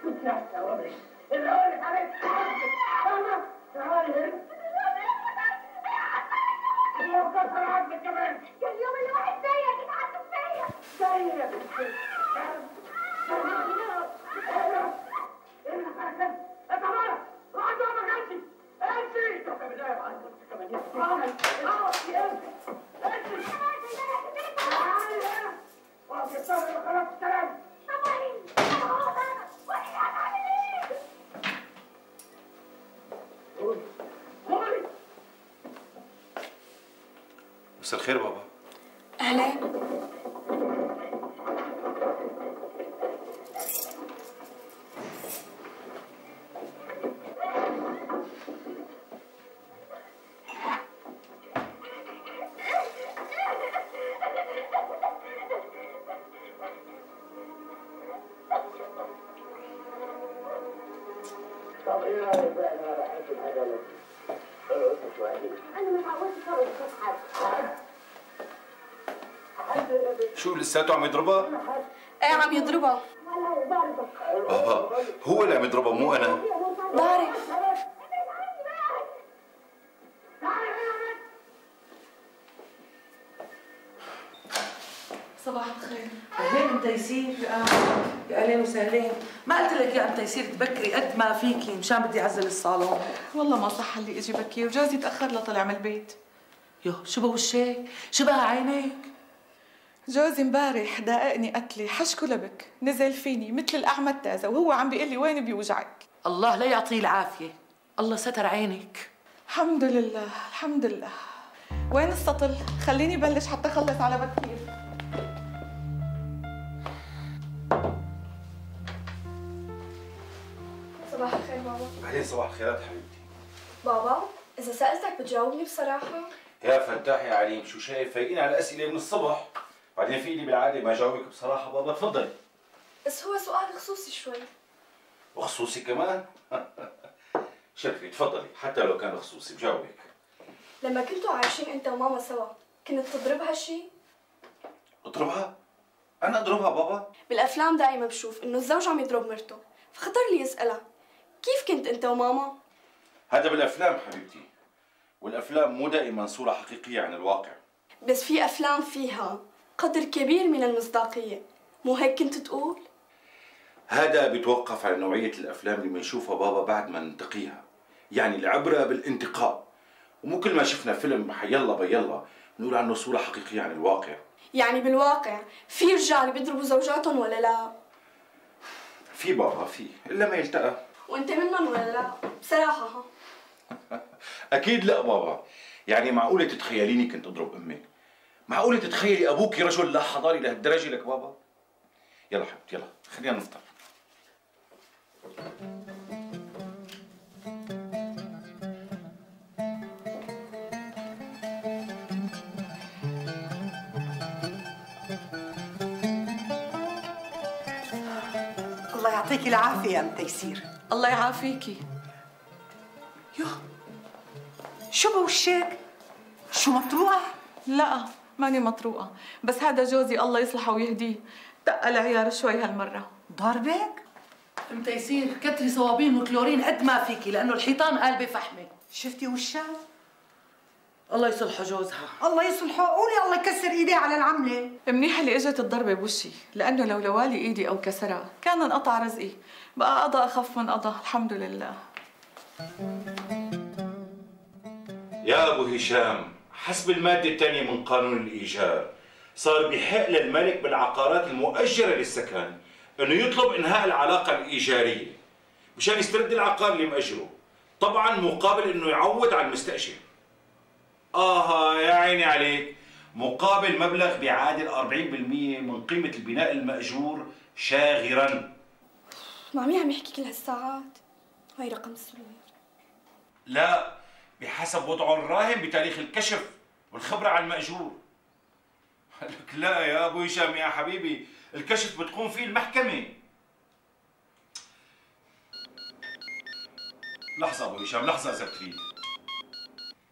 كنت ناسي أوريك اللي أقولك عليه فاهمة؟ تعالي هنا يا كسر عظمك كمان كان اليوم اللي واحد زيك يتعذب فيا زيك يا بنتي مساء الخير بابا. اهلين. طب ايه رايك بقى انا بحب العجله؟ انا متعودتش ارقص حد. شو لساته عم يضربها؟ ايه عم يضربها. بابا هو اللي عم يضربها مو انا. بعرف. صباح الخير. اهلين ام تيسير. يا اهلين وسهلين. ما قلت لك يا ام تيسير تبكري قد ما فيكي مشان بدي اعزل الصالون. والله ما صح لي اجي بكير وجوزي تاخر لطلع من البيت. يوه شو بوشك؟ شبه عينيك؟ جوزي امبارح دققني قتلي حشكه لبك نزل فيني مثل الاعمى التازه وهو عم بيقول لي وين بيوجعك. الله لا يعطيه العافيه. الله ستر عينك. الحمد لله الحمد لله. وين السطل؟ خليني بلش حتى اخلص على بكير. صباح الخير بابا. بعدين صباح الخيرات حبيبتي. بابا اذا سالتك بتجاوبني بصراحه؟ يا فتاح يا عليم شو شايف فايقين على الاسئله من الصبح. بعدين في لي بالعاده ما جاوبك بصراحه بابا تفضلي. بس هو سؤال خصوصي شوي. وخصوصي كمان؟ شرفي تفضلي حتى لو كان خصوصي بجاوبك. لما كنتوا عايشين انت وماما سوا كنت تضربها شيء؟ اضربها؟ انا اضربها بابا؟ بالافلام دائما بشوف انه الزوج عم يضرب مرته، فخطر لي اسالها كيف كنت انت وماما؟ هذا بالافلام حبيبتي، والافلام مو دائما صوره حقيقيه عن الواقع. بس في افلام فيها قدر كبير من المصداقيه، مو هيك كنت تقول؟ هذا بيتوقف على نوعيه الافلام اللي بنشوفها بابا بعد ما ننتقيها، يعني العبره بالانتقاء، ومو كل ما شفنا فيلم حيلا بيلا نقول عنه صوره حقيقيه عن الواقع. يعني بالواقع في رجال بيضربوا زوجاتهم ولا لا؟ في بابا في، الا ما يلتقى. وانت منهم ولا لا؟ بصراحه اكيد لا بابا. يعني معقوله تتخيليني كنت اضرب امي؟ معقوله تتخيلي ابوك رجل لا حضاري لهالدرجه لك بابا؟ يلا حبيبتي يلا خلينا نفطر. الله يعطيكي العافية يا ام تيسير. الله يعافيكي. يوه شو بوشك؟ شو مطروقة؟ لا ماني مطروقه، بس هذا جوزي الله يصلحه ويهديه دق العيار شوي هالمره. ضربك؟ ام تيسير كتري صوابين وكلورين قد ما فيكي لانه الحيطان قالبه فحمه. شفتي وشها؟ الله يصلحه جوزها. الله يصلحه. قولي الله يكسر ايديه على العملة. منيح اللي اجت الضربه بوشي، لانه لو لوالي ايدي او كسرها كان انقطع رزقي. بقى قضى اخف من قضى الحمد لله. يا ابو هشام، حسب الماده الثانيه من قانون الايجار صار بحق للملك بالعقارات المؤجره للسكن انه يطلب انهاء العلاقه الايجاريه مشان يسترد العقار اللي مأجره، طبعا مقابل انه يعوض على المستاجر. يا عيني عليك، مقابل مبلغ بيعادل 40% من قيمه البناء المأجور شاغرا. مع مين عم يحكي كل هالساعات؟ هاي رقم السلوير. لا، بحسب وضعه الراهن بتاريخ الكشف والخبره على المأجور. لك لا يا ابو هشام يا حبيبي، الكشف بتقوم فيه المحكمه. لحظه ابو هشام، لحظه اذا بتريد.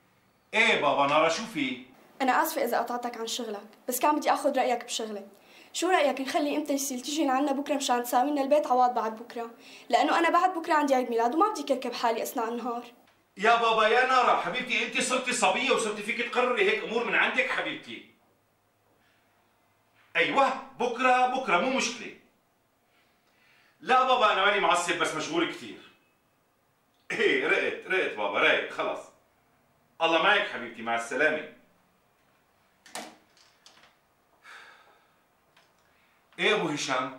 ايه بابا نارا، شو في؟ أنا آسفة إذا قطعتك عن شغلك، بس كان بدي آخذ رأيك بشغلة. شو رأيك نخلي ام تيسير تيجي لعنا بكره مشان تساوي لنا البيت عوض بعد بكره، لأنه أنا بعد بكره عندي عيد ميلاد وما بدي كركب حالي أثناء النهار. يا بابا يا نارا حبيبتي، انت صرتي صبيه وصرتي فيك تقرري هيك امور من عندك حبيبتي. ايوه بكره مو مشكله. لا بابا انا ماني معصب بس مشغول كثير. ايه رقت بابا، رايق خلص. الله معك حبيبتي، مع السلامه. ايه ابو هشام؟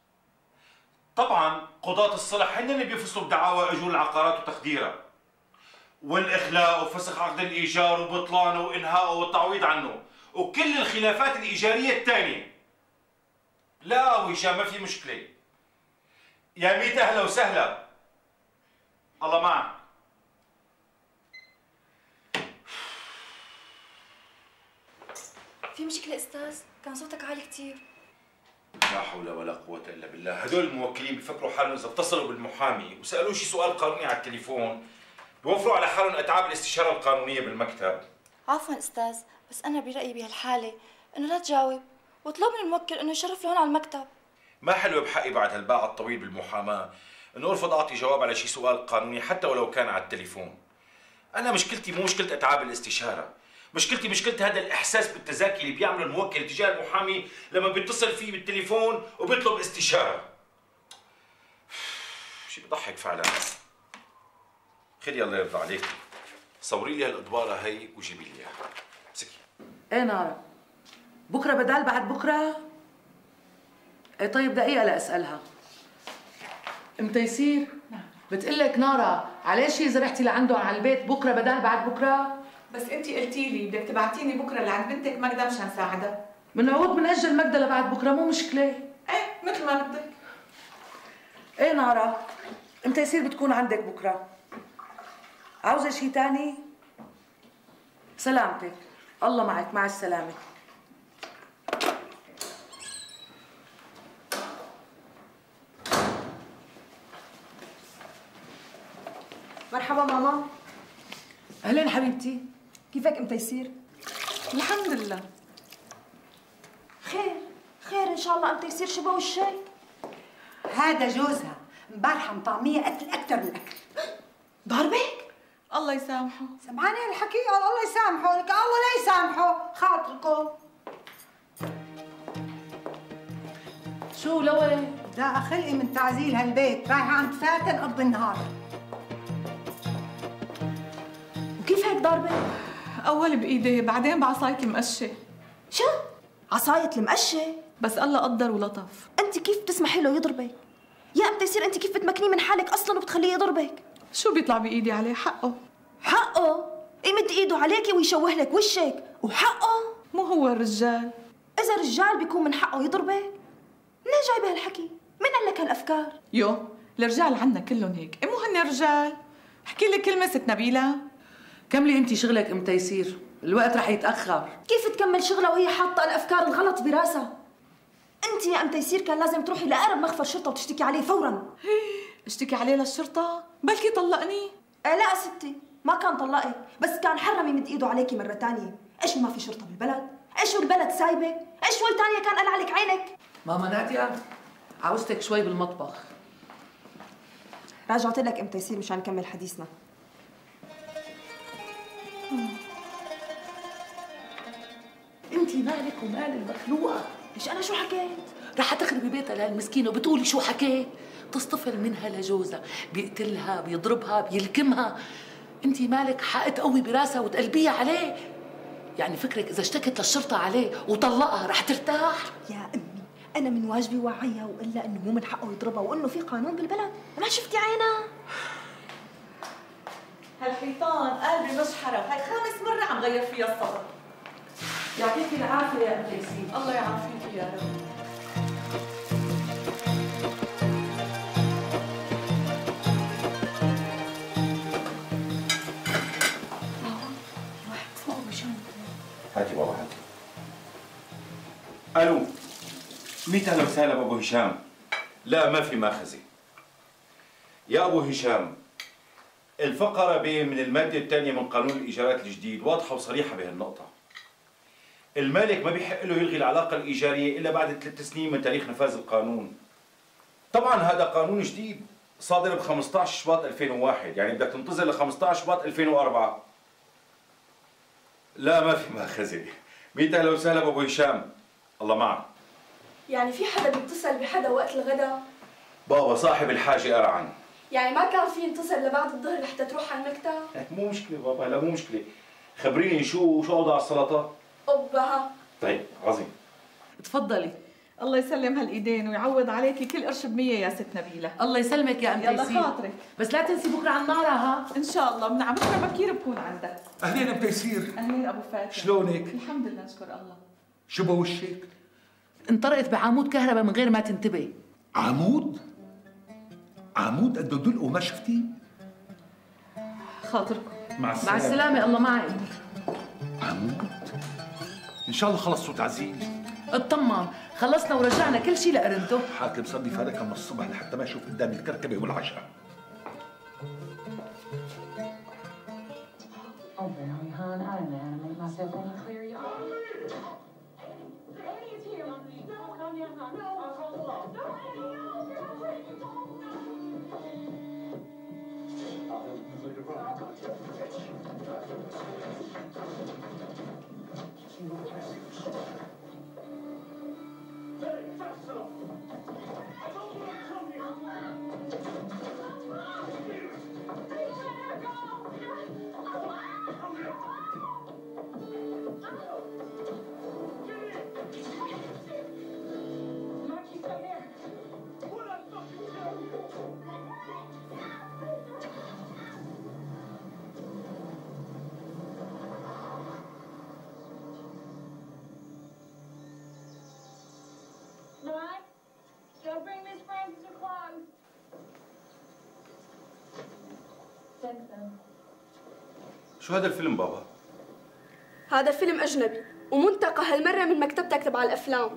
طبعا قضاة الصلح هن اللي بيفصلوا بدعاوى اجور العقارات وتخديرها والاخلاء وفسخ عقد الايجار وبطلانه وانهائه والتعويض عنه وكل الخلافات الايجاريه الثانيه. لا ابو هشام ما في مشكله. يا ميت اهلا وسهلا. الله معك. في مشكلة أستاذ؟ كان صوتك عالي كتير. لا حول ولا قوة إلا بالله، هدول الموكلين بيفكروا حالهم إذا اتصلوا بالمحامي وسألوه شي سؤال قانوني على التليفون بيوفروا على حالهم أتعاب الاستشارة القانونية بالمكتب. عفوا أستاذ، بس أنا برأيي بهالحالة إنه لا تجاوب واطلب من الموكل إنه يشرف لهون على المكتب. ما حلو بحقي بعد هالباع الطويل بالمحاماة إنه أرفض أعطي جواب على شي سؤال قانوني حتى ولو كان على التليفون. أنا مشكلتي مو مشكلة أتعاب الاستشارة، مشكلة هذا الإحساس بالتزاكي اللي بيعمله الموكل تجاه المحامي لما بيتصل فيه بالتليفون وبيطلب استشارة. شي بضحك فعلا. خذي الله يرضى عليك، صوري لي هالأدوارة هي وجيبي لي إياها. امسكي. ايه نارا؟ بكره بدال بعد بكره؟ ايه طيب دقيقة لأسألها. ام تيسير؟ نعم. بتقلك نارا عليش هي رحتي لعندهم على البيت بكره بدال بعد بكره؟ بس انت قلتي لي بدك تبعتيني بكره لعند بنتك ماجدة مشان ساعدها. بنعود بنأجل ماجدة لبعد بكره، مو مشكلة. ايه مثل ما بدك. ايه نارا؟ ام تيسير بتكون عندك بكره. عاوزة شي تاني؟ سلامتك، الله معك، مع السلامة. مرحبا ماما. اهلين حبيبتي. كيفك ام تيسير؟ الحمد لله. خير إن شاء الله. أم تيسير شبه وشك؟ هذا جوزها، امبارحه مطعميه قتل اكثر من اكل. ضربك؟ الله يسامحه. سمعاني هالحكي؟ قال الله يسامحه، لك الله لا يسامحه، خاطركم. شو لوين؟ لا خلقي من تعزيل هالبيت، رايحه عند فاتن اقضي النهار. وكيف هيك ضربك؟ اول بايدي بعدين بعصاية المقشة. شو؟ عصاية المقشة؟ بس الله قدر ولطف. أنت كيف بتسمحي له يضربك؟ يا أم تيسير أنت كيف بتمكنيه من حالك أصلاً وبتخليه يضربك؟ شو بيطلع بايدي عليه؟ حقه. حقه؟ يمد إيده عليكي ويشوه لك وشك، وحقه؟ مو هو الرجال؟ إذا رجال بيكون من حقه يضربك؟ منين جايبه هالحكي؟ مين قال لك هالأفكار؟ يو الرجال عنا كلهم هيك، مو هن رجال؟ احكي لك كلمة ست نبيلة. كملي انت شغلك ام تيسير، الوقت رح يتأخر. كيف تكمل شغلها وهي حاطة الأفكار الغلط براسها؟ أنت يا أم تيسير كان لازم تروحي لأقرب مخفر شرطة وتشتكي عليه فوراً. اشتكي عليه للشرطة؟ بلكي طلقني. لا ستي، ما كان طلقك، بس كان حرم يمد ايده عليكي مرة تانية. ايش ما في شرطة بالبلد؟ ايش البلد سايبة؟ ايش تانية كان قلع عليك عينك؟ ماما نادية، عاوزتك شوي بالمطبخ. راجعت لك ام تيسير مشان نكمل حديثنا. انت مالك ومال المخلوقة؟ ليش انا شو حكيت؟ رح تخربي بيتها لهالمسكينة وبتقولي شو حكيت؟ تصطفل منها لجوزها، بيقتلها، بيضربها، بيلكمها. انت مالك حق تقوي براسها وتقلبيها عليه؟ يعني فكرك اذا اشتكت للشرطة عليه وطلقها رح ترتاح؟ يا امي انا من واجبي وعيها والا انه مو من حقه يضربها وانه في قانون بالبلد. ما شفتي عينها؟ هالحيطان قلبي مش حرام، هاي 5 مرة عم غير فيها الصبر. يعطيكي العافية يا ام تيسير. الله يعافيك يا رب. هاتي بابا هاتي. الو، ميت اهلا وسهلا بابو هشام. لا ما في ماخذة يا ابو هشام. الفقرة ب من المادة الثانية من قانون الإيجارات الجديد واضحة وصريحة بهالنقطة. المالك ما بيحق له يلغي العلاقة الإيجارية إلا بعد 3 سنين من تاريخ نفاذ القانون. طبعا هذا قانون جديد صادر ب 15 شباط 2001، يعني بدك تنتظر ل 15 شباط 2004. لا ما في مأخذة. ميت أهلا وسهلا بأبو هشام، الله معك. يعني في حدا بيتصل بحدا وقت الغداء؟ بابا صاحب الحاجة أرعن. يعني ما كان في ينتصر لبعد الظهر لحتى تروح على المكتب؟ مو مشكلة بابا، لا مو مشكلة. خبريني شو أوضع السلطات؟ أبها. طيب عظيم. تفضلي. الله يسلم هالايدين ويعوض عليكي كل قرش ب100 يا ست نبيله. الله يسلمك يا ام يلا تيسير. خاطرك. بس لا تنسي بكره على النار ها. ان شاء الله من بكره بكير بكون عندك. اهلين ام تيسير. اهلين ابو فاتن. شلونك؟ الحمد لله نشكر الله. شو بوشك؟ انطرقت بعمود كهرباء من غير ما تنتبه. عمود؟ عمود قد دلقه ما شفتي؟ خاطركم. مع السلامة. مع السلامة الله معك. عمود؟ ان شاء الله خلص صوت عزيز. اطمن خلصنا ورجعنا كل شيء لقرنته. حاكم صار لي فارقها من الصبح لحتى ما اشوف قدامي الكركبه والعشاء. Go bring Miss Francis her clothes. شو هذا الفيلم بابا؟ هذا فيلم أجنبي ومنتقى هالمرة من مكتبتك تبع الأفلام.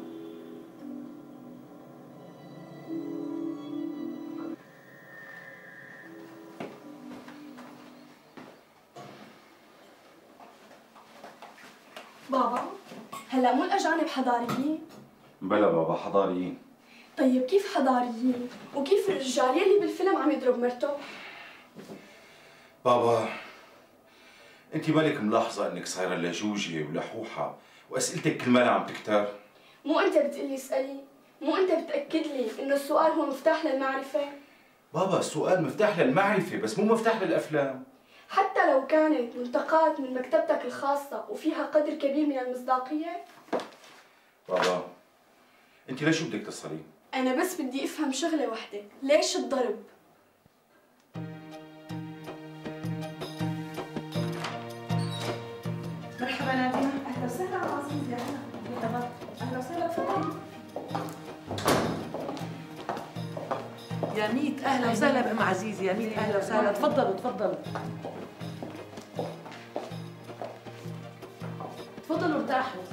بابا هلا مو الأجانب حضاريين؟ بلا بابا حضاريين. طيب كيف حضاريين؟ وكيف الرجال يلي بالفيلم عم يضرب مرته؟ بابا انت مالك ملاحظة انك صايرة لجوجة ولحوحة واسئلتك كل ما عم تكتر؟ مو انت بتقلي اسألي؟ مو انت بتأكد لي انه السؤال هو مفتاح للمعرفة؟ بابا السؤال مفتاح للمعرفة بس مو مفتاح للأفلام. حتى لو كانت ملتقات من مكتبتك الخاصة وفيها قدر كبير من المصداقية؟ بابا انت ليش بدك تصلين؟ أنا بس بدي أفهم شغلة واحدة، ليش الضرب؟ مرحبا نادية. أهلا وسهلا عزيزي. أهلا. أهلا وسهلا تفضلي. يا ميت اهلا وسهلا بأم عزيزي. يا ميت اهلا وسهلا. تفضلوا تفضلوا. تفضلوا ارتاحوا.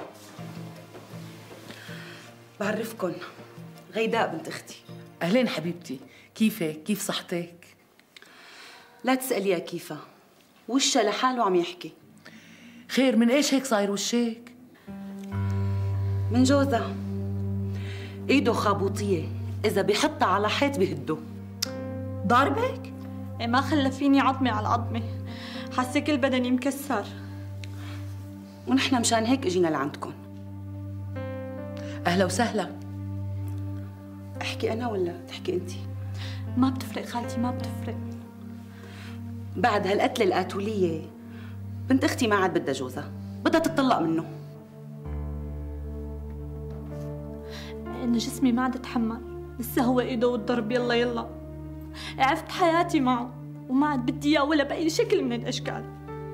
بعرفكن غيداء بنت اختي. اهلين حبيبتي، كيفك؟ كيف صحتك؟ لا تسأليها كيفها، وشها لحاله عم يحكي. خير من ايش هيك صاير وشك؟ من جوزها، ايده خابوطية، إذا بيحطها على حيط بيهده. ضاربك؟ إيه ما خلى فيني عظمة على عظمة، حاسة كل بدني مكسر. ونحن مشان هيك اجينا لعندكم. اهلا وسهلا. احكي انا ولا تحكي انت؟ ما بتفرق خالتي، ما بتفرق. بعد هالقتلة القاتولية بنت اختي ما عاد بدها جوزها، بدها تتطلق منه. أنا جسمي ما عاد اتحمل، لسه هو ايده والضرب يلا يلا. عفت حياتي معه وما عاد بدي اياه ولا بأي شكل من الاشكال.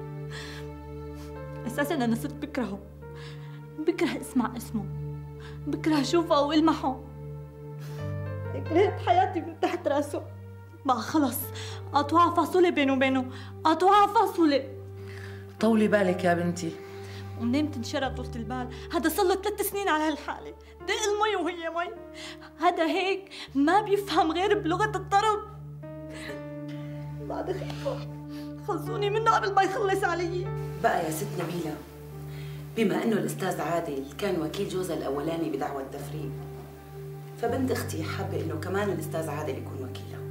اساسا انا صرت بكرهه، بكره اسمع اسمه، بكره اشوفه والمحه. كرهت حياتي من تحت راسه. بقى خلص قطوعة فاصولة بينه وبينه، قطوعة فاصولة. طولي بالك يا بنتي. ومنين تنشرى طولة البال؟ هذا صار له 3 سنين على هالحالة، دق المي وهي مي. هذا هيك ما بيفهم غير بلغة الطرب. بعد خيركم خلصوني منه قبل ما يخلص علي. بقى يا ست نبيلة، بما انه الاستاذ عادل كان وكيل جوزها الاولاني بدعوى التفريق، فبنت اختي حابه انه كمان الاستاذ عادل يكون وكيلها.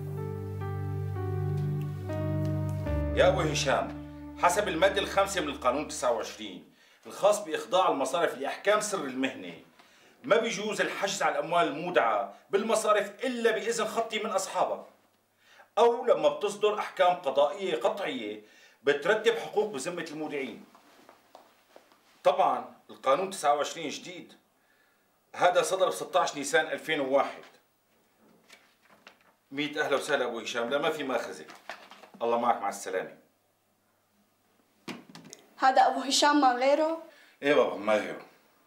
يا ابو هشام، حسب الماده الخامسه من القانون 29 الخاص باخضاع المصارف لاحكام سر المهنه، ما بيجوز الحجز على الاموال المودعه بالمصارف الا باذن خطي من اصحابها، او لما بتصدر احكام قضائيه قطعيه بترتب حقوق بذمه المودعين. طبعا القانون 29 جديد، هذا صدر ب 16 نيسان 2001. 100 اهلا وسهلا ابو هشام، لا ما في ماخذه. الله معك، مع السلامه. هذا ابو هشام ما غيره؟ ايه بابا ما غيره.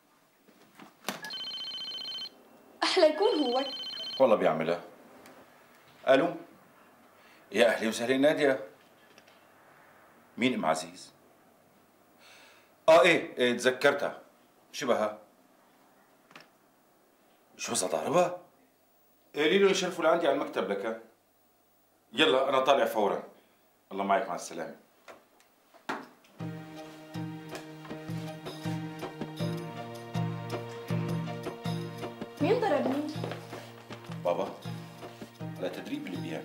احلى يكون هو. والله بيعملها. الو، يا اهلا وسهلا ناديه. مين ام عزيز؟ ايه تذكرتها. شبهها؟ شو ضاربها؟ قولي له يشرفوا لعندي على المكتب لك. يلا انا طالع فورا. الله معك، مع السلامه. مين ضربني؟ بابا على تدريب البيانو.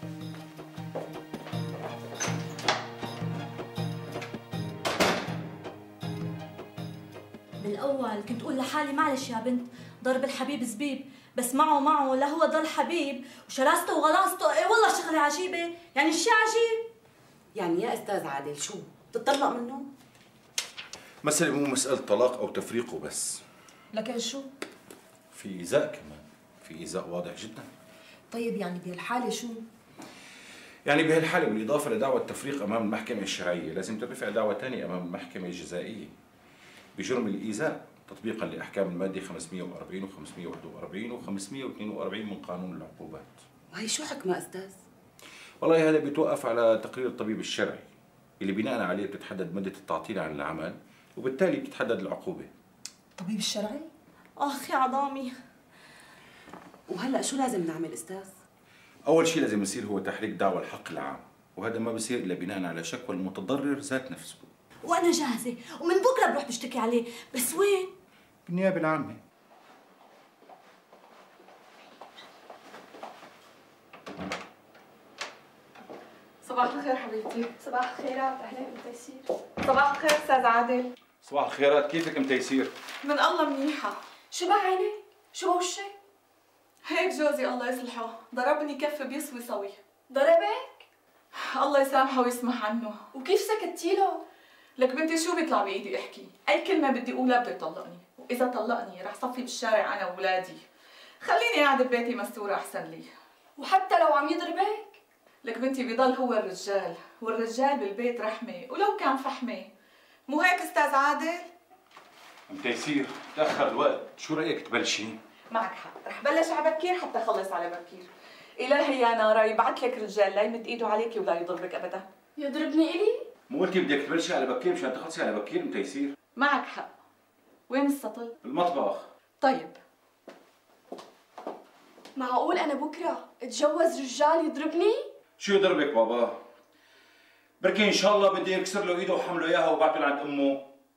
بالاول كنت اقول لحالي معلش يا بنت، ضرب الحبيب زبيب، بس معه لا هو ضل حبيب وشراسته وغلاصته. ايه والله شغله عجيبه، يعني شيء عجيب. يعني يا استاذ عادل شو بتطلق منه؟ مسألة مو مسألة طلاق او تفريق وبس، لكن شو؟ في ايذاء كمان، في ايذاء واضح جدا. طيب يعني بهالحاله شو؟ يعني بهالحالة بالإضافة لدعوى التفريق أمام المحكمة الشرعية لازم ترفع دعوة ثانية أمام المحكمة الجزائية بجرم الإيذاء تطبيقا لأحكام المادة 540 و541 و542 من قانون العقوبات. وهي شو حكمها أستاذ؟ والله هذا بيتوقف على تقرير الطبيب الشرعي اللي بناء عليه بتتحدد مدة التعطيل عن العمل وبالتالي بتتحدد العقوبة. الطبيب الشرعي؟ اخ يا عظامي. وهلا شو لازم نعمل أستاذ؟ أول شيء لازم يصير هو تحريك دعوى الحق العام، وهذا ما بصير إلا بناء على شكوى المتضرر ذات نفسه. وانا جاهزه ومن بكره بروح بشتكي عليه، بس وين؟ بالنيابة العامة. صباح الخير حبيبتي. صباح الخيرات، اهلا ام تيسير. صباح الخير استاذ عادل. صباح الخيرات، كيفك ام تيسير؟ من الله منيحه. شو بعينك؟ شو بوشك؟ هيك جوزي الله يصلحه ضربني كف بيسوي سوي. ضربك؟ الله يسامحه ويسمح عنه. وكيف سكتي له؟ لك بنتي شو بيطلع بايدي احكي؟ اي كلمه بدي اقولها بده يطلقني، واذا طلقني رح صفي بالشارع انا واولادي. خليني قاعده ببيتي مستوره احسن لي. وحتى لو عم يضربك؟ لك بنتي بيضل هو الرجال، والرجال بالبيت رحمه ولو كان فحمه. مو هيك استاذ عادل؟ ام تيسير تاخر الوقت، شو رايك تبلشي؟ معك حق، رح بلش على بكير حتى اخلص على بكير. الهي يا نارا يبعث لك رجال لا يمد ايده عليكي ولا يضربك ابدا. يضربني الي؟ مو قلتي بدك تبلشي على بكير مشان تخلصي على بكير ام تيسير؟ معك حق. وين السطل؟ بالمطبخ. طيب. معقول انا بكره اتجوز رجال يضربني؟ شو يضربك بابا؟ بركي ان شاء الله بده يكسر له ايده وحمله اياها وبعته لعند امه.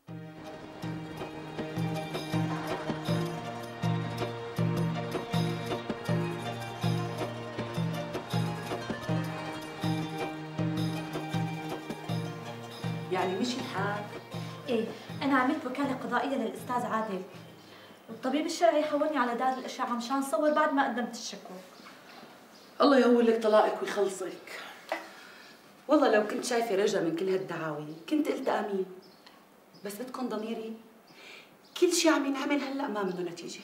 يعني مشي الحال؟ ايه انا عملت وكاله قضائيه للاستاذ عادل، والطبيب الشرعي حولني على دار الاشعه مشان صور بعد ما قدمت الشكوى. الله يهول لك طلاقك ويخلصك. والله لو كنت شايفه رجا من كل هالدعاوي كنت قلت امين، بس بدكم ضميري كل شيء عم ينعمل هلا ما منه نتيجه.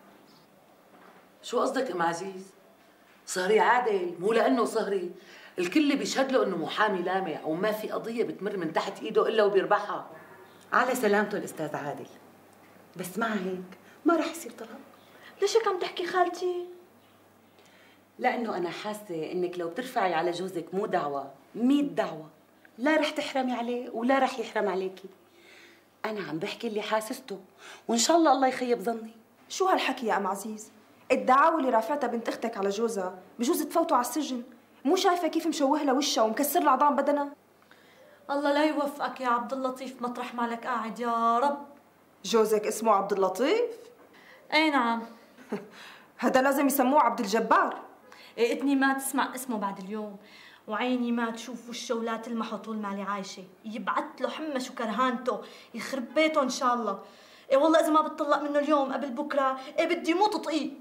شو قصدك ام عزيز؟ صهري عادل مو لانه صهري، الكل بيشهد له انه محامي لامع وما في قضيه بتمر من تحت ايده الا وبيربحها. على سلامته الاستاذ عادل، بس مع هيك ما رح يصير طلاق. ليش هيك عم تحكي خالتي؟ لانه انا حاسه انك لو بترفعي على جوزك مو دعوه 100 دعوه لا رح تحرمي عليه ولا رح يحرم عليكي. انا عم بحكي اللي حاسسته وان شاء الله الله يخيب ظني. شو هالحكي يا ام عزيز؟ الدعاوى اللي رافعتها بنت اختك على جوزها بجوز تفوتوا على السجن. مو شايفه كيف مشوه لها وشها ومكسر لها عظام بدنها؟ الله لا يوفقك يا عبد اللطيف مطرح مالك قاعد يا رب. جوزك اسمه عبد اللطيف؟ اي نعم. هذا لازم يسموه عبد الجبار. اذني ما تسمع اسمه بعد اليوم، وعيني ما تشوف وشه ولا تلمحه طول ما لي عايشه، يبعت له حمش وكرهانته يخرب بيته ان شاء الله. ايه والله اذا ما بتطلق منه اليوم قبل بكره بدي يموت طقيق.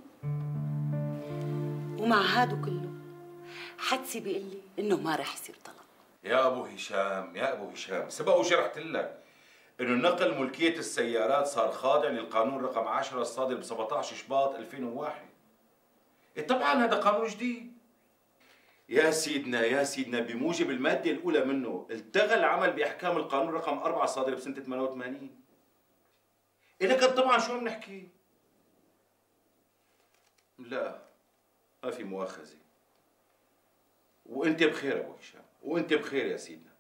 ومع هادو كله حدسي بيقول لي انه ما رح يصير طلاق. يا ابو هشام يا ابو هشام، سبق وشرحت لك انه نقل ملكيه السيارات صار خاضع للقانون رقم 10 الصادر ب 17 شباط 2001. طبعا هذا قانون جديد. يا سيدنا بموجب الماده الاولى منه التغى العمل باحكام القانون رقم 4 الصادر بسنه 88. لكن طبعا شو عم نحكي؟ لا ما في مؤاخذه. وانت بخير ابو هشام، وانت بخير يا سيدنا.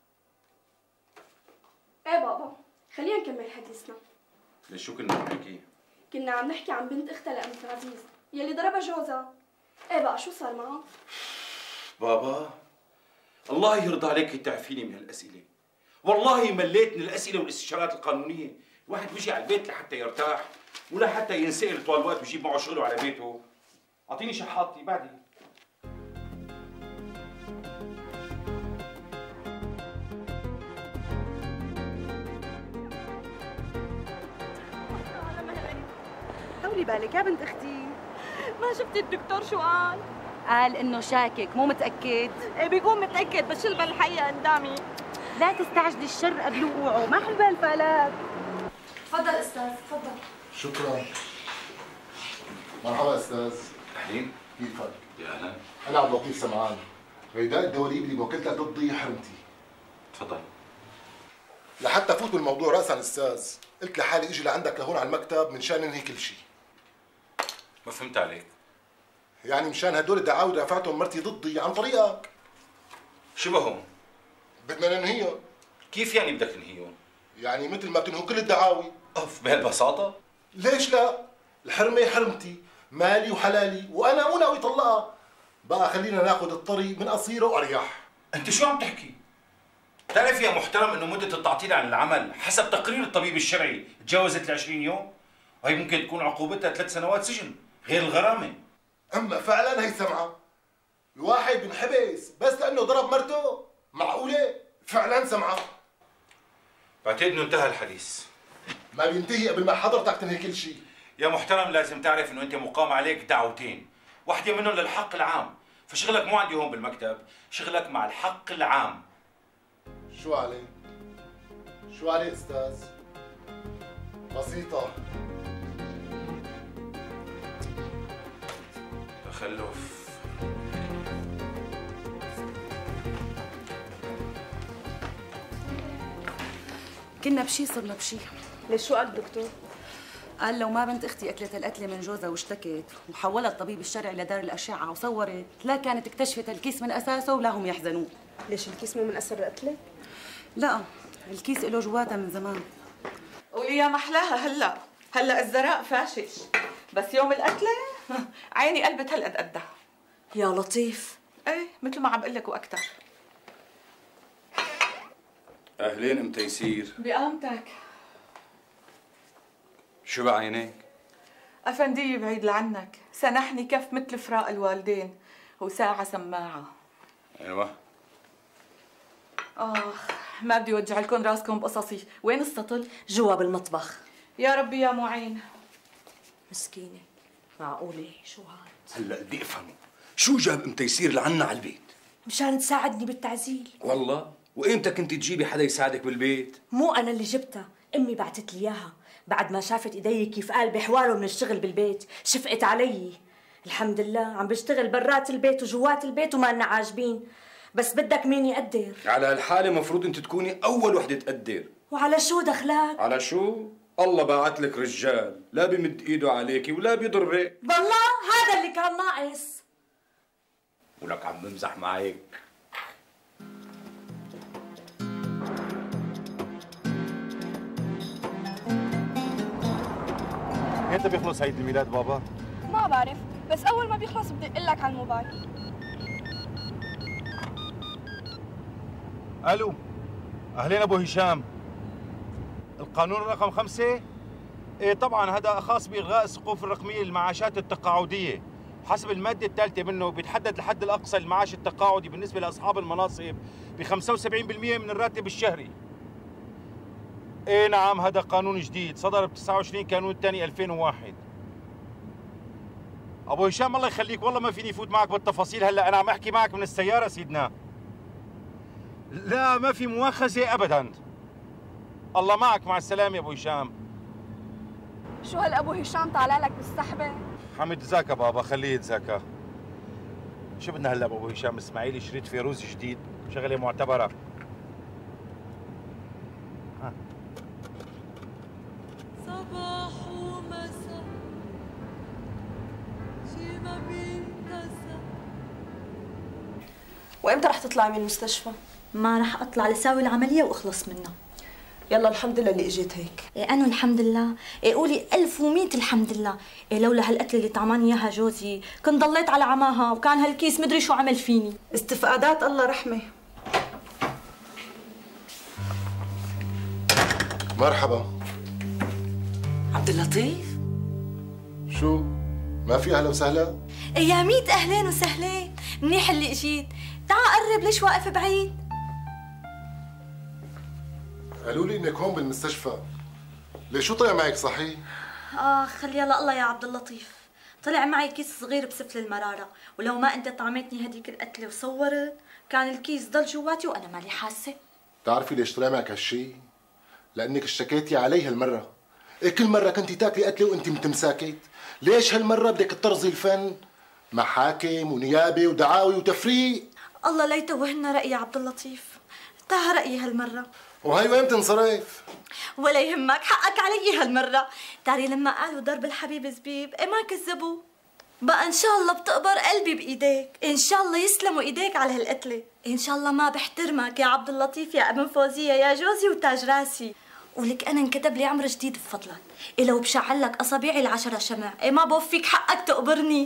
ايه بابا، خلينا نكمل حديثنا. ليش شو كنا عم نحكي؟ كنا عم نحكي عن بنت اختها لأمة العزيز يلي ضربها جوزها. ايه بقى شو صار معها؟ بابا الله يرضى عليك تعفيني من هالاسئله. والله مليت من الاسئله والاستشارات القانونيه. الواحد بيجي على البيت لحتى يرتاح ولا حتى ينسأل طول الوقت ويجيب معه شغله على بيته. اعطيني شحاطتي بعدي. طولي بالك يا بنت اختي. ما شفتي الدكتور شو قال؟ قال انه شاكك مو متاكد. ايه بيقول متاكد بس شلبة الحقيقه قدامي. لا تستعجلي الشر قبل وقوعه، ما حلوه الفالات. تفضل استاذ تفضل. شكرا. مرحبا استاذ. اهلين. كيفك؟ يا اهلا. انا عبد اللطيف سمعان. غيداء الدواليب اللي موكلتها ضدي حرمتي. تفضل. لحتى فوت بالموضوع راسا استاذ، قلت لحالي اجي لعندك لهون على المكتب من شان انهي كل شيء. ما فهمت عليك. يعني مشان هدول الدعاوي رافعتهم مرتي ضدي عن طريقك. شبههم؟ بدنا ننهيهم. كيف يعني بدك تنهيهم؟ يعني مثل ما بتنهوا كل الدعاوي. اوف بهالبساطة؟ ليش لا؟ الحرمة حرمتي، مالي وحلالي، وانا مو ناوي طلقها. بقى خلينا ناخذ الطريق من قصيره واريح. انت شو عم تحكي؟ بتعرف يا محترم انه مدة التعطيل عن العمل حسب تقرير الطبيب الشرعي تجاوزت ال 20 يوم؟ وهي ممكن تكون عقوبتها 3 سنوات سجن غير الغرامة. اما فعلا هي سمعة. الواحد بنحبس بس لانه ضرب مرته؟ معقولة؟ فعلا سمعة. بعتقد انه انتهى الحديث. ما بينتهي قبل ما حضرتك تنهي كل شيء. يا محترم لازم تعرف انه انت مقام عليك دعوتين، واحدة منهم للحق العام، فشغلك مو عندي هون بالمكتب، شغلك مع الحق العام. شو عليه؟ شو عليه استاذ؟ بسيطة. تخلف. كنا بشي صرنا بشي. ليش شو قال الدكتور؟ قال لو ما بنت اختي اكلت القتله من جوزها واشتكت وحولها الطبيب الشرعي لدار الاشعه وصورت، لا كانت اكتشفت الكيس من اساسه ولا هم يحزنون. ليش الكيس مو من اثر القتله؟ لا الكيس له جواتها من زمان. قولي يا محلاها هلا الزراء فاشش، بس يوم القتله عيني قلبت هالقد قدها. يا لطيف. ايه مثل ما عم بقول لك واكثر. اهلين ام تيسير. بقامتك. شو بعينيك؟ افندي بعيد لعنك، سنحني كف مثل فراق الوالدين وساعة سماعة. ايوه. ما بدي وجع لكم راسكم بقصصي، وين السطل؟ جوا بالمطبخ. يا ربي يا معين. مسكينة، معقولة شو هاد؟ هلا بدي افهمه، شو جاب ام تيسير لعنا على البيت؟ مشان تساعدني بالتعزيل. والله؟ وإمتى كنت تجيبي حدا يساعدك بالبيت؟ مو أنا اللي جبتها، أمي بعتت لي إياها، بعد ما شافت إيدي كيف قال بحواله من الشغل بالبيت، شفقت علي. الحمد لله عم بشتغل برات البيت وجوات البيت وما لنا عاجبين، بس بدك مين يقدر؟ على هالحالة مفروض أنت تكوني أول وحدة تقدر. وعلى شو دخلك؟ على شو؟ الله باعت لك رجال، لا بيمد إيده عليكي ولا بيضرك. والله هذا اللي كان ناقص. ولك عم بمزح معك. امتى بيخلص عيد الميلاد بابا؟ ما بعرف، بس أول ما بيخلص بدي أقول لك على الموبايل. ألو، أهلين أبو هشام. القانون رقم 5 ايه طبعا هذا خاص بإلغاء السقوف الرقمية للمعاشات التقاعدية. حسب المادة الثالثة منه بيتحدد الحد الأقصى للمعاش التقاعدي بالنسبة لأصحاب المناصب ب 75% من الراتب الشهري. ايه نعم، هذا قانون جديد صدر ب 29 كانون الثاني 2001. ابو هشام الله يخليك، والله ما فيني فوت معك بالتفاصيل هلا، انا عم احكي معك من السيارة سيدنا. لا ما في مؤاخذة ابدا. الله معك، مع السلامة يا ابو هشام. شو هالابو هشام طالع لك بالسحبة؟ عم يتذاكى بابا، خليه يتذاكى. شو بدنا هلا ابو هشام اسماعيلي شريط فيروز جديد، شغلة معتبرة. صباح ومساء شي ما بينكسر. وامتى رح تطلعي من المستشفى؟ ما رح اطلع لساوي العملية واخلص منها. يلا الحمد لله اللي اجيت هيك. إيه أنا الحمد لله. إيه قولي 1100 الحمد لله. إيه لولا هالقتلة اللي طعماني إياها جوزي كنت ضليت على عماها، وكان هالكيس مدري شو عمل فيني. استفقادات الله رحمة. مرحبا. عبد اللطيف؟ شو؟ ما في أهلا وسهلا؟ إيه يا ميت أهلين وسهلين، منيح اللي اجيت. تعا قرب، ليش واقف بعيد؟ قالوا لي انك هون بالمستشفى. ليش شو طلع معك صحيح؟ خلي يلا الله يا عبد اللطيف. طلع معي كيس صغير بسفل المرارة، ولو ما انت طعمتني هديك القتلة وصورت كان الكيس ضل جواتي وانا مالي حاسة. بتعرفي ليش طلع معك هالشي؟ لانك اشتكيتي علي هالمرة. إيه كل مرة كنتي تاكلي قتلة وانت متمساكت. ليش هالمرة بدك تطرزي الفن؟ محاكم ونيابة ودعاوي وتفريق. الله لا يتوهنا رأيي يا عبد اللطيف. انتهى رأيي هالمرة. وهي وين تنصرف؟ ولا يهمك، حقك علي هالمرة. تاري لما قالوا ضرب الحبيب زبيب، ما كذبوا. بقى ان شاء الله بتقبر قلبي بايديك، ان شاء الله يسلموا ايديك على هالقتلة، ان شاء الله ما بحترمك يا عبد اللطيف يا ابن فوزية يا جوزي وتاج راسي. ولك انا انكتب لي عمر جديد بفضلك، لو بشعل لك اصابيعي ال10 شمع، ما بوفيك حقك تقبرني.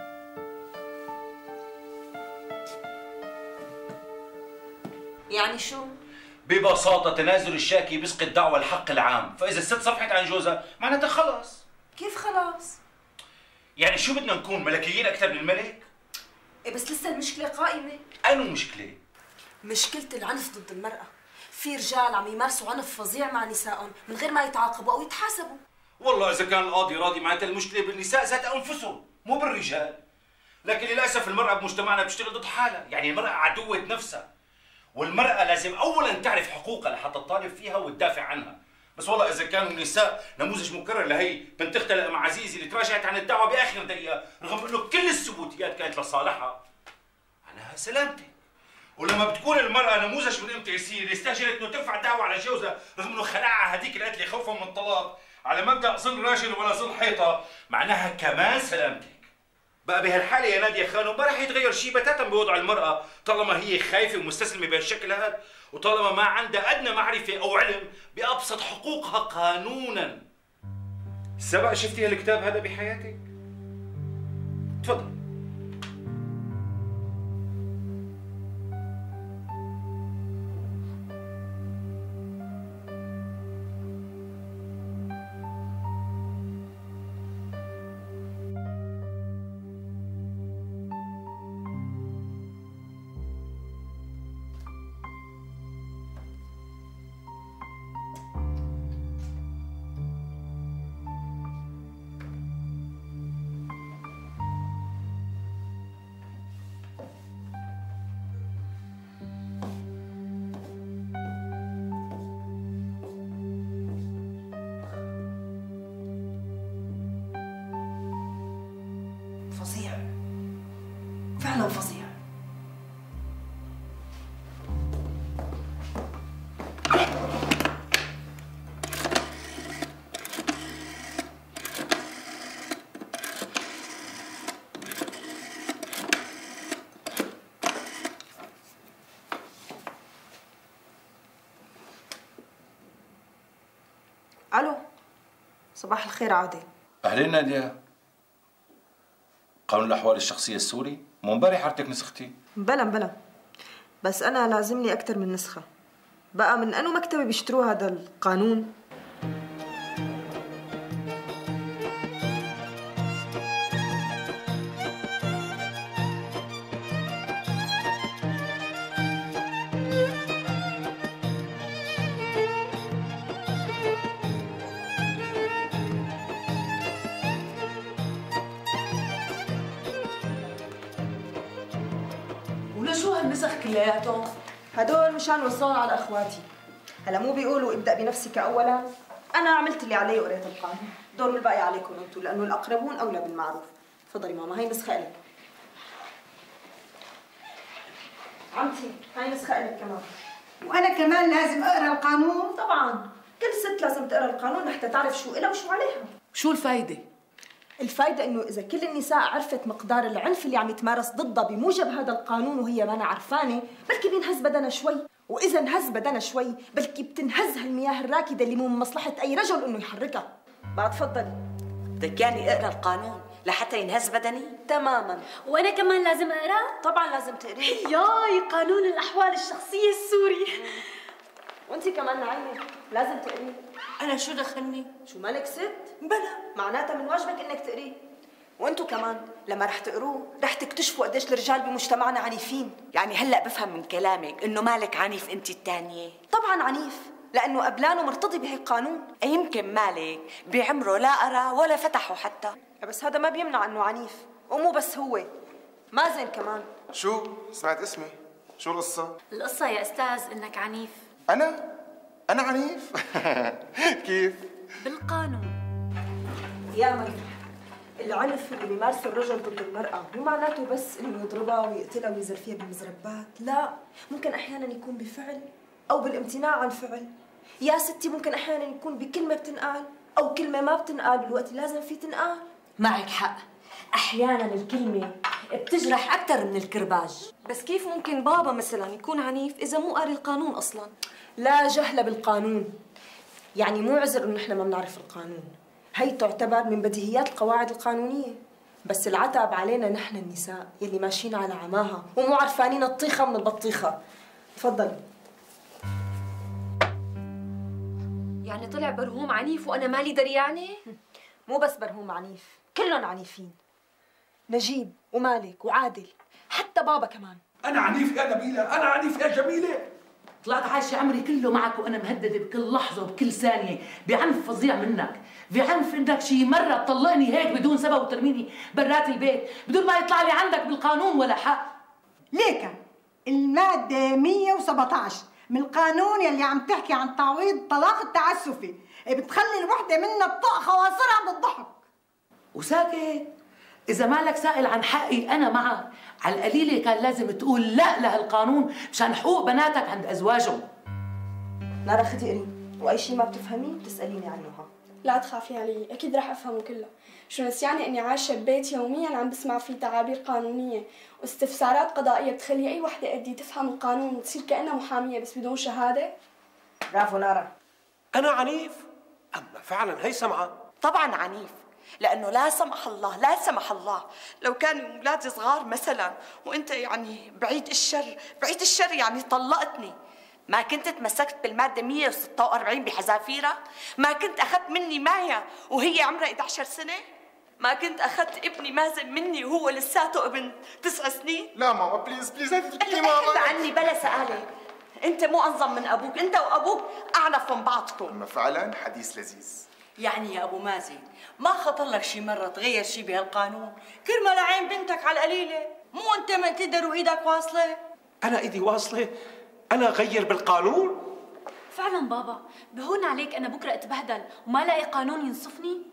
يعني شو؟ ببساطة تنازل الشاكي بيسقط دعوى الحق العام، فإذا الست صفحت عن جوزها معناتها خلص. كيف خلاص؟ يعني شو بدنا نكون ملكيين أكثر من الملك؟ إيه بس لسه المشكلة قائمة. أنو مشكلة؟ مشكلة العنف ضد المرأة. في رجال عم يمارسوا عنف فظيع مع نسائهم من غير ما يتعاقبوا أو يتحاسبوا. والله إذا كان القاضي راضي معناتها المشكلة بالنساء ذات أنفسهم مو بالرجال. لكن للأسف المرأة بمجتمعنا بتشتغل ضد حالها، يعني المرأة عدوة نفسها. والمرأة لازم أولاً تعرف حقوقها لحتى تطالب فيها وتدافع عنها. بس والله إذا كانوا النساء نموذج مكرر لهي بنت أختها لأم عزيزي اللي تراجعت عن الدعوة بآخر دقيقة رغم إنه كل الثبوتيات كانت لصالحها، أنا سلامتك. ولما بتكون المرأة نموذج من قيمة عسير اللي استهجنت إنه ترفع دعوة على جوزها رغم إنه خلعها هذيك القتلة خوفا من الطلاق على مبدأ ظل راجل ولا ظل حيطة، معناها كمان سلامتك. بقى بهالحالة يا نادية خانم ما رح يتغير شيء بتاتا بوضع المرأة طالما هي خايفة ومستسلمة بهالشكل هذا، وطالما ما عندها أدنى معرفة أو علم بأبسط حقوقها قانونا. سبق شفتي هالكتاب هذا بحياتك؟ تفضل. فظيع، فعلا فظيع. الو، صباح الخير عادل. أهلين نادية. قانون الأحوال الشخصية السوري مو امبارح حضرتك نسختي؟ بلا بس أنا لازم لي أكثر من نسخة. بقى من أنو مكتبة بيشتروا هذا القانون؟ ولك شو هالنسخ كلياتهم؟ هدول مشان وصلوا على اخواتي. هلا مو بيقولوا ابدأ بنفسك اولا؟ انا عملت اللي علي وقريت القانون، دور الباقي عليكم انتم لانه الاقربون اولى بالمعروف. تفضلي ماما، هي نسخة لك. عمتي هاي نسخة لك كمان. وانا كمان لازم اقرا القانون؟ طبعا، كل ست لازم تقرا القانون لحتى تعرف شو إلها وشو عليها. شو الفايدة؟ الفايدة إنه إذا كل النساء عرفت مقدار العنف اللي عم يتمارس ضدها بموجب هذا القانون وهي ما عرفانة، بلكي بينهز بدنها شوي، وإذا انهز بدنها شوي بلكي بتنهز هالمياه الراكدة اللي مو من مصلحة أي رجل إنه يحركها. بعد تفضلي. بدك يعني اقرا القانون لحتى ينهز بدني؟ تماما. وانا كمان لازم اقرا؟ طبعا لازم تقريه. ياي قانون الاحوال الشخصيه السوري. وانت كمان نعيمه لازم تقريه. انا شو دخلني؟ شو مالك ست؟ بلا، معناتها من واجبك انك تقريه. وانتو كمان لما رح تقروه رح تكتشفوا قديش الرجال بمجتمعنا عنيفين. يعني هلا بفهم من كلامك انه مالك عنيف انت الثانيه؟ طبعا عنيف، لانه قبلانه مرتضي بهالقانون. يمكن مالك بعمره لا قرا ولا فتحه حتى. بس هذا ما بيمنع انه عنيف، ومو بس هو، مازن كمان. شو؟ سمعت اسمي؟ شو القصة؟ القصة يا أستاذ إنك عنيف. أنا عنيف؟ كيف؟ بالقانون. يا مريم، العنف اللي بيمارسه الرجل ضد المرأة مو معناته بس إنه يضربها ويقتلها ويزر فيها بالمزربات، لا، ممكن أحياناً يكون بفعل أو بالامتناع عن فعل. يا ستي ممكن أحياناً يكون بكلمة بتنقال أو كلمة ما بتنقال بالوقت اللي لازم فيه تنقال. معك حق، أحياناً الكلمة بتجرح أكثر من الكرباج. بس كيف ممكن بابا مثلاً يكون عنيف إذا مو قاري القانون أصلاً؟ لا جهل بالقانون، يعني مو عذر إنه نحن ما بنعرف القانون. هي تعتبر من بديهيات القواعد القانونية، بس العتب علينا نحن النساء يلي ماشيين على عماها ومو عرفانين الطيخة من البطيخة. تفضلي. يعني طلع برهوم عنيف وأنا مالي دريانة؟ مو بس برهوم عنيف، كلهم عنيفين. نجيب ومالك وعادل، حتى بابا كمان. أنا عنيف يا نبيلة، أنا عنيف يا جميلة. طلعت عايشة عمري كله معك وأنا مهددة بكل لحظة وبكل ثانية بعنف فظيع منك، بعنف إنك شي مرة تطلقني هيك بدون سبب وترميني برات البيت بدون ما يطلع لي عندك بالقانون ولا حق. ليك المادة 117 من القانون يلي عم تحكي عن تعويض الطلاق التعسفي بتخلي الوحدة منا تطق خواصرها من الضحك. وساكت؟ إذا مالك سائل عن حقي أنا معك، على القليلة كان لازم تقول لا لهالقانون مشان حقوق بناتك عند أزواجهم. نارا خدي قري، وأي شيء ما بتفهميه بتسأليني عنه. لا تخافي علي، أكيد رح أفهمه كله. شو نسياني إني عايشة ببيت يومياً عم بسمع فيه تعابير قانونية واستفسارات قضائية بتخلي أي وحدة قدي تفهم القانون وتصير كأنها محامية بس بدون شهادة. برافو نارا. أنا عنيف؟ أما فعلاً هي سمعة. طبعاً عنيف، لأنه لا سمح الله لا سمح الله لو كانوا أولادي صغار مثلاً وأنت يعني بعيد الشر يعني طلقتني، ما كنت تمسكت بالمادة 146 بحذافيرها؟ ما كنت أخذت مني مايا وهي عمرها 11 سنة؟ ما كنت أخذت ابني مازن مني وهو لساته ابن 9 سنين؟ لا ماما بليز هيك تحكي ماما. ماما. عني بلا سؤالة، أنت مو أنظم من أبوك، أنت وأبوك أعنف من بعضكم. أما فعلاً حديث لذيذ. يعني يا أبو مازن ما خطر لك شي مرة تغير شي بهالقانون؟ كرمال عين بنتك على القليلة، مو أنت من تقدر وإيدك واصلة؟ أنا إيدي واصلة؟ أنا أغير بالقانون؟ فعلا بابا، بهون عليك أنا بكرة أتبهدل وما لاقي قانون ينصفني؟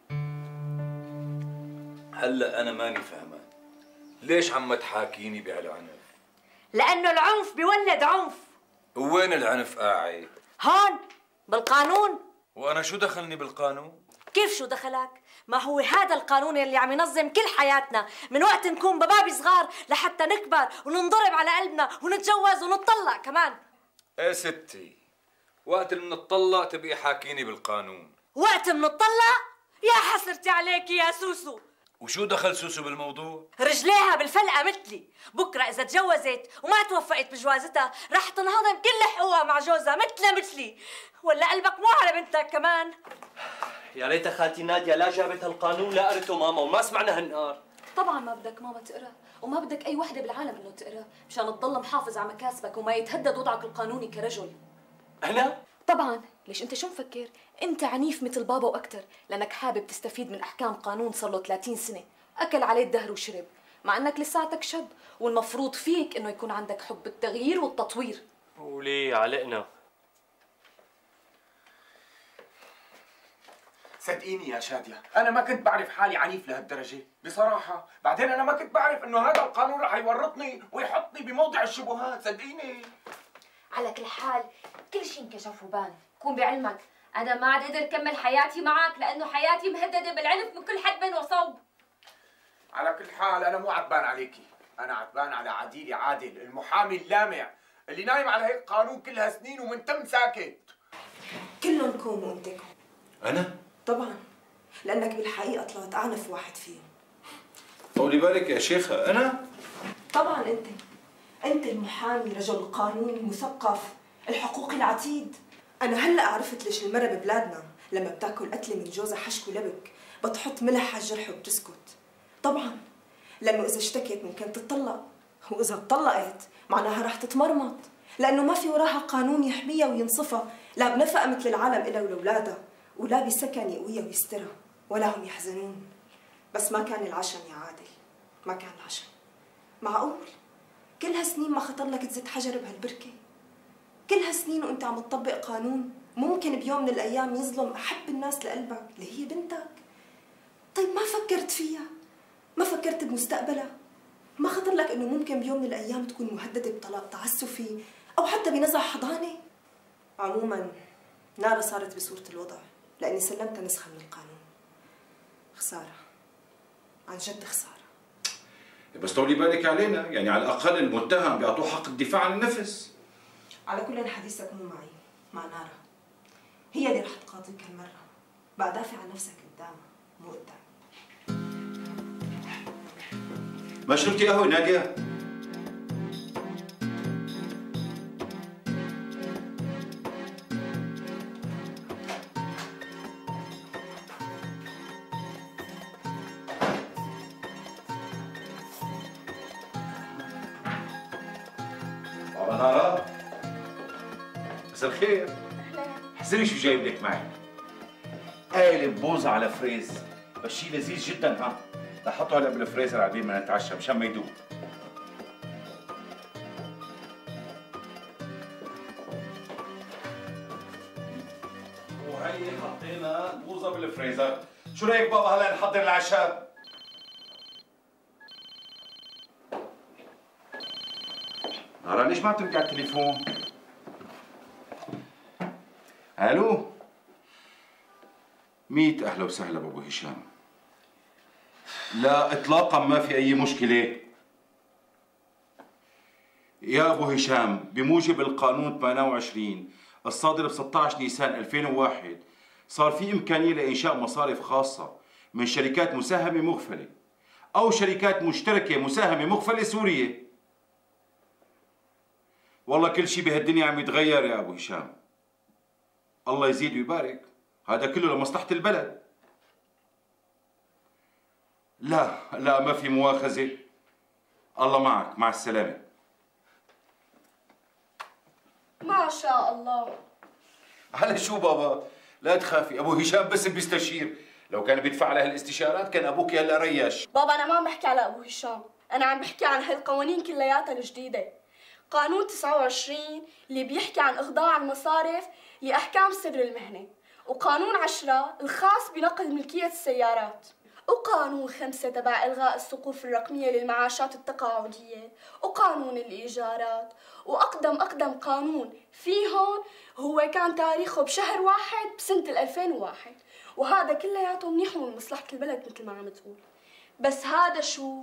هلا أنا ماني فاهمان، ليش عم تحاكيني بهالعنف؟ لأنه العنف بيولد عنف. وين العنف قاعد؟ هون بالقانون. وأنا شو دخلني بالقانون؟ كيف شو دخلك؟ ما هو هذا القانون اللي عم ينظم كل حياتنا من وقت نكون ببابي صغار لحتى نكبر وننضرب على قلبنا ونتجوز ونتطلق كمان. ايه ستي، وقت منطلق تبقي حاكيني بالقانون. وقت منطلق؟ يا حسرتي عليكي يا سوسو. وشو دخل سوسو بالموضوع؟ رجليها بالفلقة مثلي، بكرة إذا تجوزت وما توفقت بجوازتها رح تنهضم كل حقوقها مع جوزها مثلي. ولا قلبك مو على بنتك كمان؟ يا ريت خالتي نادية لا جابت هالقانون لا قرته ماما وما سمعنا هالنهار. طبعا ما بدك ماما تقرا، وما بدك أي وحدة بالعالم إنه تقرا مشان تضل محافظ على مكاسبك وما يتهدد وضعك القانوني كرجل. أنا؟ طبعا، ليش أنت شو مفكر؟ أنت عنيف مثل بابا وأكتر لأنك حابب تستفيد من أحكام قانون صار له 30 سنة، أكل عليه الدهر وشرب، مع انك لساتك شاب، والمفروض فيك انه يكون عندك حب التغيير والتطوير. وليه علقنا؟ صدقيني يا شادية، أنا ما كنت بعرف حالي عنيف لهالدرجة، بصراحة، بعدين أنا ما كنت بعرف إنه هذا القانون رح يورطني ويحطني بموضع الشبهات، صدقيني. على كل حال كل شيء انكشف وبان، كون بعلمك أنا ما عاد أقدر أكمل حياتي معك لأنه حياتي مهددة بالعنف من كل حد بين وصوب. على كل حال أنا مو عتبان عليكي، أنا عتبان على عديلي عادل، المحامي اللامع، اللي نايم على هيك قانون كل هالسنين ومنتم ساكت. كلهم كوموا انتكم. أنا؟ طبعا، لأنك بالحقيقة طلعت أعنف واحد فيهم. طولي بالك يا شيخة، أنا؟ طبعا أنت المحامي، رجل القانون المثقف، الحقوقي العتيد. أنا هلأ عرفت ليش المرة ببلادنا لما بتاكل قتلة من جوزها حشك ولبك بتحط ملح على الجرح وبتسكت. طبعا لأنه إذا اشتكت ممكن تطلق، وإذا اتطلقت معناها رح تتمرمط، لأنه ما في وراها قانون يحميها وينصفها، لا بنفقة مثل العالم إلها ولأولادها، ولا بسكن يقويها ويسترها، ولا هم يحزنون. بس ما كان العشم يا عادل، ما كان العشم. معقول كل هالسنين ما خطر لك تزت حجر بهالبركة؟ كل هالسنين وانت عم تطبق قانون ممكن بيوم من الايام يظلم احب الناس لقلبك اللي هي بنتك. طيب ما فكرت فيها؟ ما فكرت بمستقبلها؟ ما خطر لك انه ممكن بيوم من الايام تكون مهدده بطلاق تعسفي او حتى بنزع حضانه؟ عموما نارا صارت بصوره الوضع لاني سلمتها نسخه من القانون. خساره، عن جد خساره. بس طولي بالك علينا، يعني على الأقل المتهم بيعطوه حق الدفاع عن النفس. على كل حديثك مو معي، مع نارا. هي اللي رح تقاضيك هالمرة. بقى دافع عن نفسك قدامها مو قدام. ما شربتي قهوة نادية؟ بابا نارا، مساء الخير. احسني شو جايب لك معي؟ قالب بوظة على فريز، بس شيء لذيذ جدا. ها رح احطه هلا بالفريزر على ما نتعشى مشان ما يدوب. وهي حطينا البوظة بالفريزر. شو رايك بابا هلا نحضر العشاء؟ نارا ليش ما بترجع التليفون؟ الو، 100 اهلا وسهلا بابو هشام. لا اطلاقا ما في اي مشكله يا ابو هشام. بموجب القانون 28 الصادر ب 16 نيسان 2001 صار في امكانيه لانشاء مصارف خاصه من شركات مساهمه مغفله او شركات مشتركه مساهمه مغفله سوريه. والله كل شيء بهالدنيا عم يتغير يا ابو هشام، الله يزيد ويبارك. هذا كله لمصلحة البلد. لا لا ما في مؤاخذة. الله معك، مع السلامة. ما شاء الله. على شو بابا؟ لا تخافي، ابو هشام بس بيستشير. لو كان بيدفع لها الاستشارات كان ابوك هلا ريش. بابا انا ما عم بحكي على ابو هشام، انا عم بحكي عن هالقوانين كلياتها الجديدة. قانون 29 اللي بيحكي عن إخضاع المصارف لأحكام سر المهنة، وقانون 10 الخاص بنقل ملكية السيارات، وقانون 5 تبع إلغاء السقوف الرقمية للمعاشات التقاعدية، وقانون الإيجارات، وأقدم قانون فيهم هو كان تاريخه بشهر 1 بسنة 2001، وهذا كلياته منيح من مصلحة البلد مثل ما عم تقول. بس هذا شو؟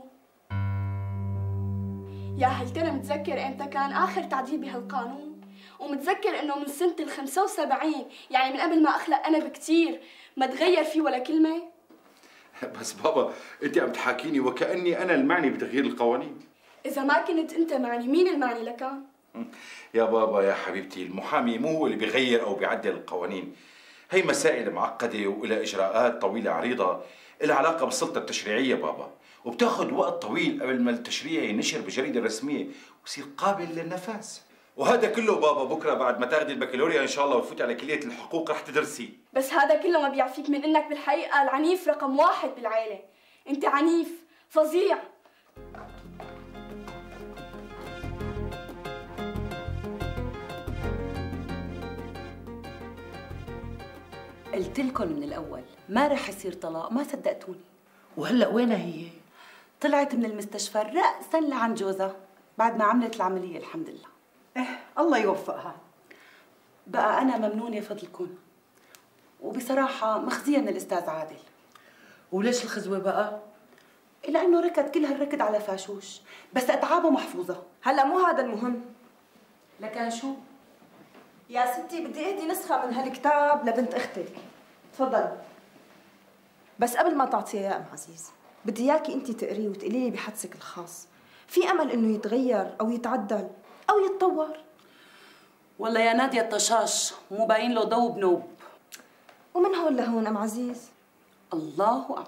يا هل ترى متذكر امتى كان آخر تعديل بهالقانون؟ ومتذكر انه من سنة ال 75، يعني من قبل ما اخلق انا بكتير، ما تغير فيه ولا كلمة؟ بس بابا انت عم تحاكيني وكأني انا المعني بتغيير القوانين. إذا ما كنت انت معني، مين المعني لكان؟ يا بابا يا حبيبتي، المحامي مو هو اللي بيغير او بيعدل القوانين. هي مسائل معقدة وإلى إجراءات طويلة عريضة، إلها علاقة بالسلطة التشريعية بابا، وبتاخذ وقت طويل قبل ما التشريع ينشر بجريدة رسمية ويصير قابل للنفاذ. وهذا كله بابا بكره بعد ما تاخذي البكالوريا ان شاء الله وتفوتي على كلية الحقوق رح تدرسيه. بس هذا كله ما بيعفيك من انك بالحقيقة العنيف رقم 1 بالعائلة. انت عنيف، فظيع، قلت لكم من الأول ما رح يصير طلاق، ما صدقتوني. وهلأ وينها هي؟ طلعت من المستشفى رأسا لعن جوزها بعد ما عملت العملية الحمد لله. الله يوفقها. بقى أنا ممنونة فضلكم، وبصراحة مخزية من الأستاذ عادل. وليش الخزوة بقى؟ لأنه ركض كل هالركض على فاشوش، بس أتعابه محفوظة. هلا مو هذا المهم. لكن شو؟ يا ستي بدي اهدي نسخة من هالكتاب لبنت اختي. تفضلي. بس قبل ما تعطيها يا ام عزيز، بدي اياكي انت تقريه وتقولي لي بحدسك الخاص، في امل انه يتغير او يتعدل او يتطور؟ والله يا نادية الطشاش مو باين له ضو بنوب. ومن هون لهون ام عزيز؟ الله اعلم.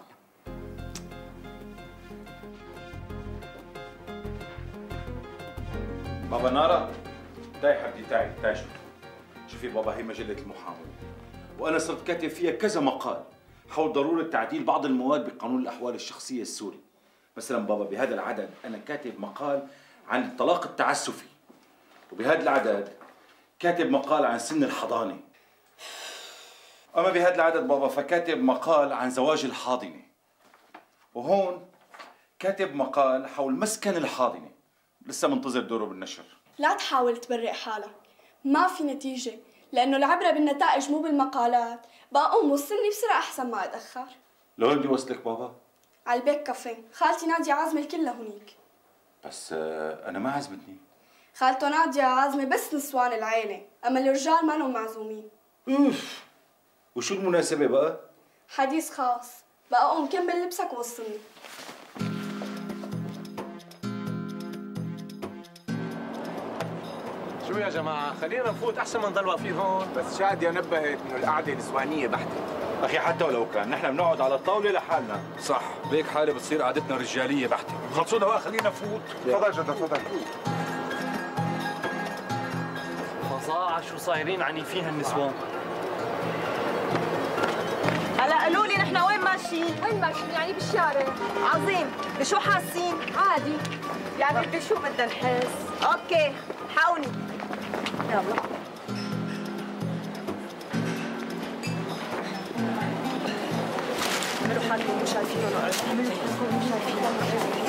بابا نارا، تعي حبيبتي تعي شوفي بابا، هي مجلة المحامي وأنا صرت كاتب فيها كذا مقال حول ضرورة تعديل بعض المواد بقانون الأحوال الشخصية السوري. مثلا بابا بهذا العدد أنا كاتب مقال عن الطلاق التعسفي، وبهذا العدد كاتب مقال عن سن الحضانة. أما بهذا العدد بابا فكاتب مقال عن زواج الحاضنة، وهون كاتب مقال حول مسكن الحاضنة لسه منتظر دوره بالنشر. لا تحاول تبرئ حالك، ما في نتيجة، لأنه العبرة بالنتائج مو بالمقالات. بقى قوم وصلني بسرعة أحسن ما أتأخر. لوين بدي وصلك بابا؟ على البيك كافيه، خالتي نادية عازمة الكل هونيك. بس أنا ما عزمتني. خالته نادية عازمة بس نسوان العيلة، أما الرجال ما لهم معزومين. اوف، وشو المناسبة بقى؟ حديث خاص. بقى قوم كمل لبسك ووصلني. شو يا جماعة، خلينا نفوت أحسن ما نضل واقفين هون. بس شادية نبهت إنه القعدة نسوانية بحتة. أخي حتى ولو كان نحن بنقعد على الطاولة لحالنا. صح، بهيك حالة بتصير قعدتنا رجالية بحتة. خلصونا بقى خلينا نفوت. تفضل جدع تفضل. فظاعة شو صايرين عنيفين هالنسوان. هلا قولوا لي نحن وين ماشيين؟ وين ماشيين؟ يعني بالشارع. عظيم، بشو حاسين؟ عادي. يعني بشو بدنا نحس؟ اوكي، حاولي. يلا. اعملوا حالكم مو شايفين ولا اعملوا حالكم مو شايفين.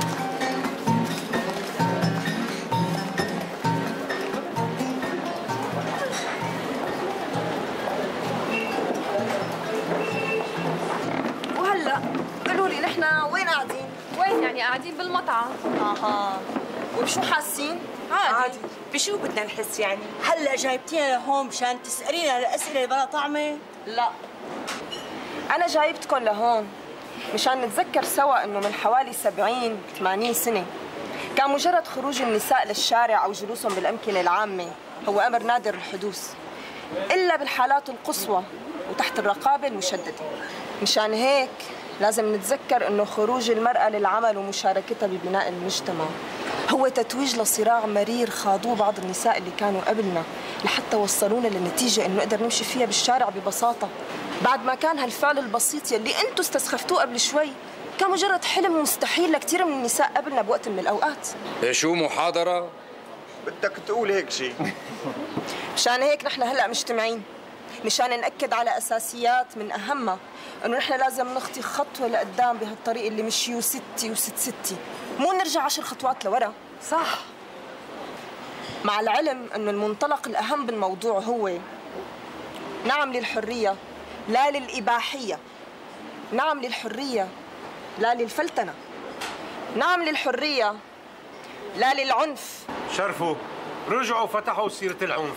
وهلا قولوا لي نحن وين قاعدين؟ وين يعني قاعدين بالمطعم. اها. وبشو حاسين؟ عادي. بشو بدنا نحس يعني؟ هلا جايبتينا لهون مشان تسألينا الأسئلة اللي بلا طعمة؟ لا. أنا جايبتكم لهون مشان نتذكر سوا إنه من حوالي 70-80 سنة كان مجرد خروج النساء للشارع أو جلوسهم بالأمكنة العامة هو أمر نادر الحدوث، إلا بالحالات القصوى وتحت الرقابة المشددة. مشان هيك لازم نتذكر إنه خروج المرأة للعمل ومشاركتها ببناء المجتمع هو تتويج لصراع مرير خاضوه بعض النساء اللي كانوا قبلنا لحتى وصلونا للنتيجة إنه نقدر نمشي فيها بالشارع ببساطة، بعد ما كان هالفعل البسيط يلي أنتوا استسخفتوه قبل شوي كان مجرد حلم مستحيل لكثير من النساء قبلنا بوقت من الأوقات. شو محاضرة؟ بدك تقول هيك شيء. مشان هيك نحن هلأ مجتمعين، مشان نأكد على أساسيات من أهمها إنه نحن لازم نخطي خطوة لقدام بهالطريق اللي مشيوا ستي وست ستي، مو نرجع 10 خطوات لورا. صح. مع العلم إنه المنطلق الأهم بالموضوع هو نعم للحرية لا للإباحية، نعم للحرية لا للفلتنة، نعم للحرية لا للعنف. شرفوا رجعوا فتحوا سيرة العنف.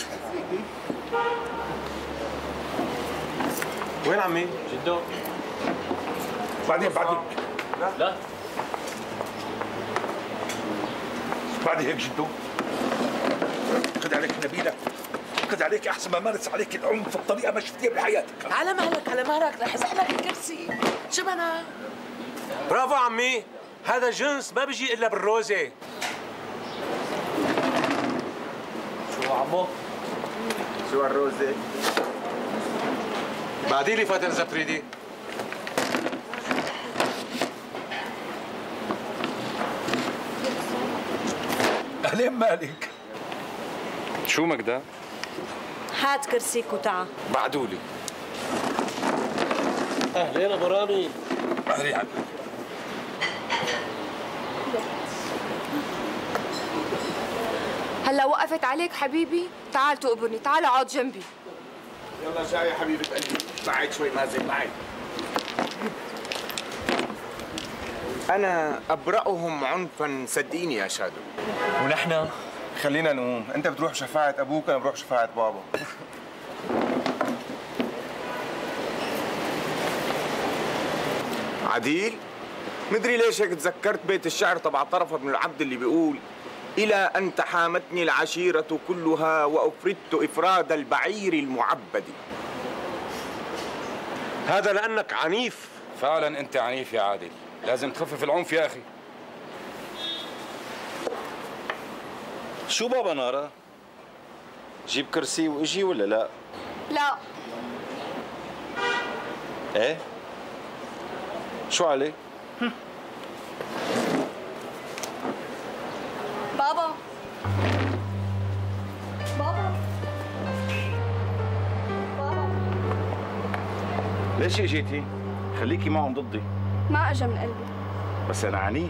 وين عمي؟ جدو. بعدين لا بعد هيك جدو قد عليك نبيلة، قد عليك احسن ما مارس عليك العنف بطريقه ما شفتيها بحياتك. على مهلك على مهلك رح يزحلك الكرسي. شبنا برافو عمي، هذا جنس ما بيجي الا بالروزه. شو عمو؟ شو الروزه؟ بعدي لي فاتن زفريدي. أهلين مالك. شو مجدة؟ هات كرسيك وتعا. بعدولي. اهلين ابو رامي. أهلين عبد. هلا وقفت عليك حبيبي؟ تعال تقبرني، تعال اقعد جنبي. يلا جاي يا حبيبة قلبي، بعد شوي مازن بعد. أنا أبرأهم عنفا صدقيني يا شادو. ونحن خلينا نقوم، أنت بتروح شفاعة أبوك أنا بروح شفاعة بابا. عديل مدري ليش هيك تذكرت بيت الشعر تبع طرفة بن العبد اللي بيقول إلى أن تحامتني العشيرة كلها وأفردت إفراد البعير المعبد. هذا لأنك عنيف. فعلا أنت عنيف يا عادل، لازم تخفف العنف يا أخي. شو بابا نارا؟ جيب كرسي واجي ولا لا؟ لا. ايه؟ شو عليه؟ بابا بابا بابا ليش اجيتي؟ خليكي معهم ضدي. ما اجى من قلبي. بس انا عنيف.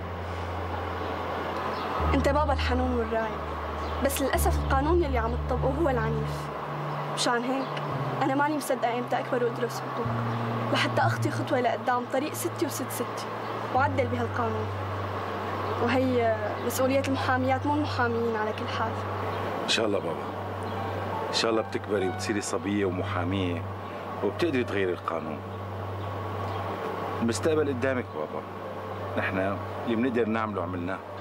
انت بابا الحنون والراعي، بس للاسف القانون يلي عم تطبقه هو العنيف. مشان هيك انا ماني مصدقه امتى اكبر وادرس حقوق لحتى اخطي خطوه لقدام طريق 6 و6 6 وعدل بهالقانون. وهي مسؤوليه المحاميات مو المحاميين على كل حال. ان شاء الله بابا، ان شاء الله بتكبري وبتصيري صبيه ومحاميه وبتقدري تغيري القانون. المستقبل قدامك بابا، نحن اللي بنقدر نعمله عملناه.